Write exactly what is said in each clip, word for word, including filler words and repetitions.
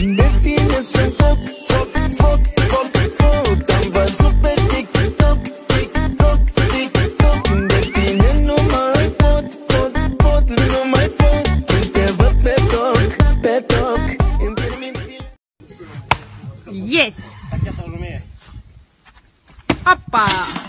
De tine sunt foc, foc, foc, foc, foc. Te-am văzut pe TikTok, TikTok, TikTok. De tine nu mai pot, pot, pot, nu mai pot. Când te văd pe toc, pe toc, îmi permiți. Yes! Apa!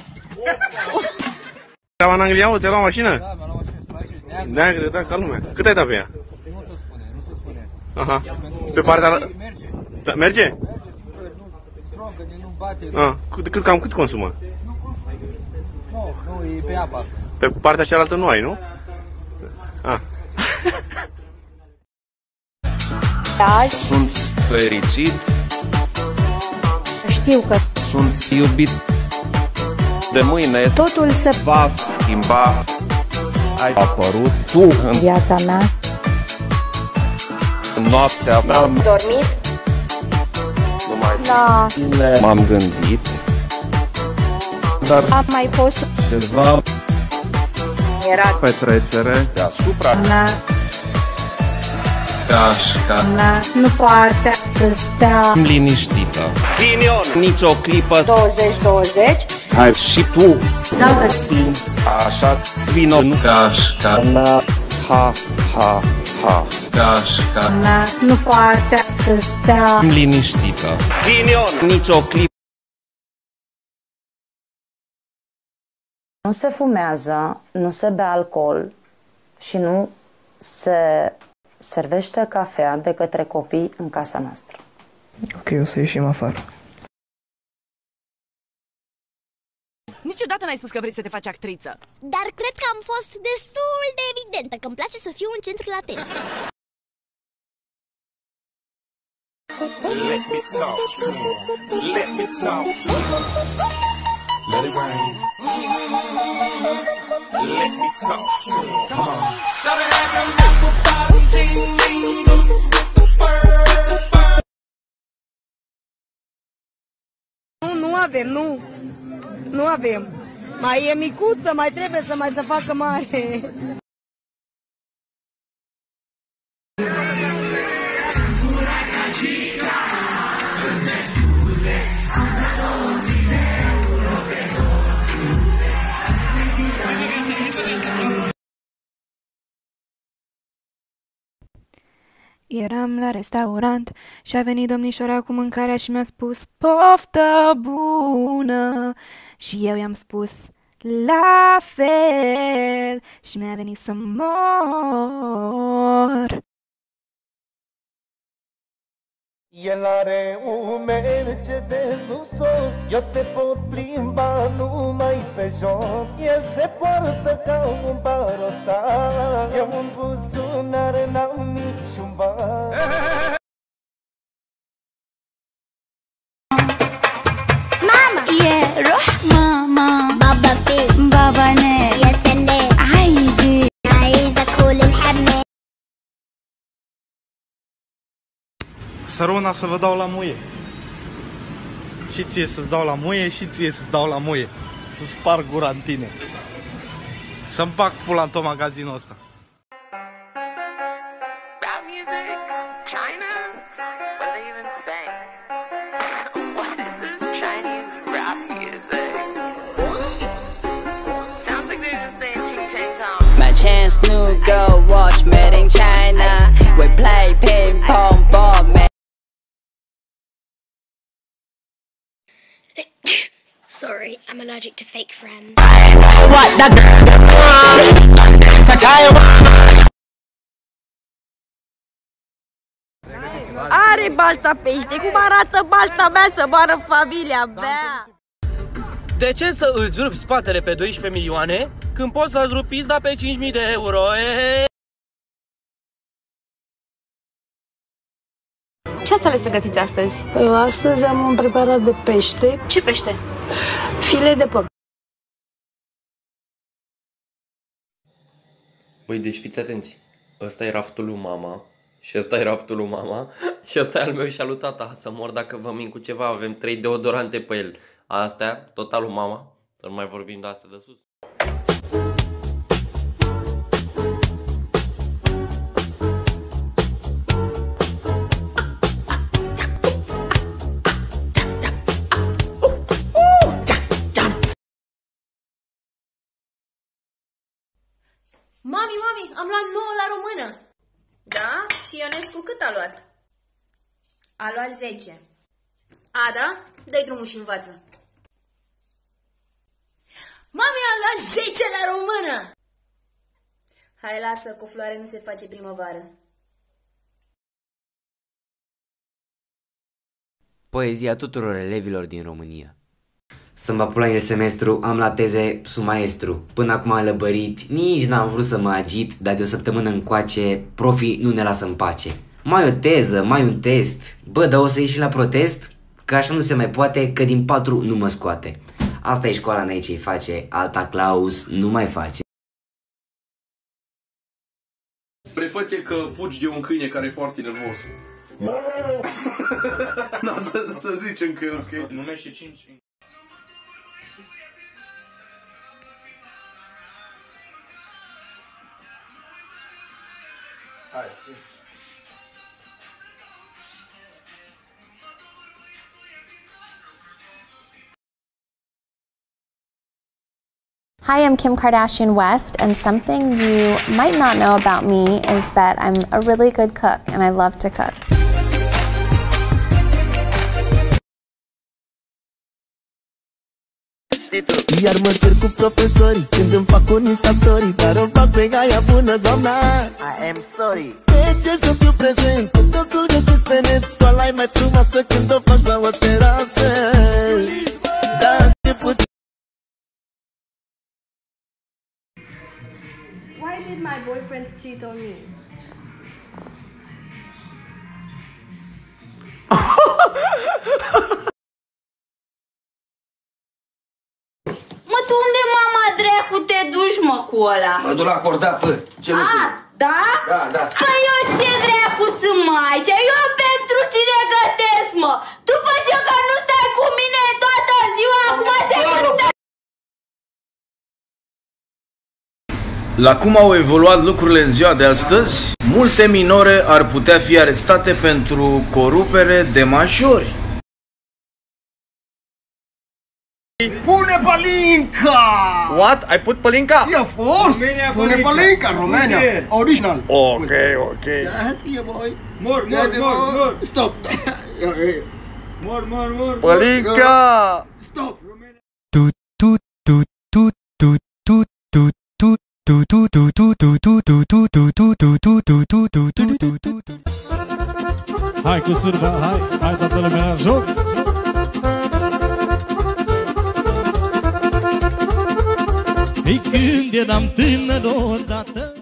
În Anglia, o, ți-ai luat mașină? Da, mi-am luat mașină, Da, cred, da, ca lumea. Cât ai dat pe ea? nu se spune, nu se spune. Aha. Pe partea... Merge. Merge? Merge, nu troncă, nu bate. Ah, cât, cât, cam cât consumă? Nu, nu, e pe apa asta. Pe partea cealaltă nu ai, nu? Ah. Sunt fericit. Știu că Sunt iubit. De mâine totul se va schimba. Ai apărut tu în viața mea. noaptea mea. Dormit? Numai Da. m-am gândit. Dar Am mai fost ceva era petrecere deasupra mea, gașca mea nu poate să stea liniștită. Ghinion! Nici o clipă. douăzeci douăzeci. Hai și tu. Dacă simți Așa vino în gașca. Ha, ha, ha. Gașca mea nu poate să stea liniștită. Ghinion! Nici o clipă. Nu se fumează, nu se bea alcool și nu se servește cafea de către copii în casa noastră. Ok, o să ieșim afară. Niciodată n-ai spus că vrei să te faci actriță. Dar cred că am fost destul de evidentă că îmi place să fiu în centrul atenției. Let me talk to you. Let me talk to you. Let it rain. Let me talk to you. Come on. Shout it like I'm apple bottom jean, jean boots with the fur. Nu, nu avem, nu. Nu avem. Mai e micuță, mai trebuie să mai se facă mare. Eram la restaurant și a venit domnișoara cu mâncarea și mi-a spus poftă bună și eu i-am spus la fel și mi-a venit să mor. El are un Mercedes sos. Eu te pot plimba numai pe jos. El se poartă ca un parosal. Eu în buzunar n-am niciun ban. ماما يا روح ماما بابا فين بابا نام يا سلام عايزة عايزة أدخل الحمام. Săruna să vă dau la muie. Și ție să-ți dau la muie și ție să-ți dau la muie. Să sparg gura în tine. Să-mi bag pula în tot magazinul ăsta. Rap music? China? What are they even saying? What is this Chinese rap music? Sounds like they're just saying ching chang chong. My chance to go watch Made in China. We play ping pong ball. Sorry, I'm allergic to fake friends. What the Are balta pește, cum arată balta mea să moară familia mea? De ce să îți rupi spatele pe doisprezece milioane când poți să-ți rupi pizda pe cinci mii de euro? E... Ce ați ales să gătiți astăzi? Astăzi am un preparat de pește. Ce pește? Filet de porc. Băi, deci fiți atenți. Ăsta e raftul lui mama. Și ăsta e raftul lui mama. Și ăsta e al meu și al lui tata. Să mor dacă vă min cu ceva. Avem trei deodorante pe el. Astea, tot al lui mama. Să nu mai vorbim de astea de sus. am luat nouă la română. Da? Și Ionescu cât a luat? A luat zece. A, da? Dă-i drumul și învață. Mami, am luat zece la română! Hai, lasă, cu floare nu se face primăvară. Poezia tuturor elevilor din România. Să mă apuc la semestru, am la teze sub maestru. Până acum am lăbărit, nici n-am vrut să mă agit, dar de o săptămână încoace, profii nu ne lasă în pace. Mai o teză, mai un test. Bă, dar o să ieși la protest? Că așa nu se mai poate, că din patru nu mă scoate. Asta e școala, n-ai ce-i face, alta Claus nu mai face. Preface că fugi de un câine care e foarte nervos. No, să, să zicem că e ok. Numește cinci. Hai, Hi, I'm Kim Kardashian West, and something you might not know about me is that I'm a really good cook, and I love to cook. Iar mă cer cu profesorii când îmi fac un Insta-story, dar îmi fac pe gaia bună, doamna. I am sorry. De ce să fiu prezent? Când totul găsesc pe net, școala e mai frumoasă când o faci la o terasă. Da, început. Why did my boyfriend cheat on me? Mă, tu unde, mama dracu, te duci, mă, cu ăla? Mă duc la acordat, bă. Ce A, da? Da, da. Că eu ce dracu sunt, mai aici? Eu pentru cine gătesc, mă? După ce că nu stai cu mine toată ziua, acum ți-ai că stai... La cum au evoluat lucrurile în ziua de astăzi, multe minore ar putea fi arestate pentru corupere de majori. Pune palinca! What? I put palinka? Yeah, of course! Pune palinka, Romania! Original! Okay, okay. Yeah, see you, boy! More, more, more, more! Stop! More, more, more! Palinka! Stop! Tu, tu, tu, tu, tu, tu, tu, tu. Tu tu tu tu tu tu tu tu tu tu tu tu tu tu tu tu tu tu. Hai cu sârba, hai, hai toată lumea la joc. Ei, când eram tânăr odată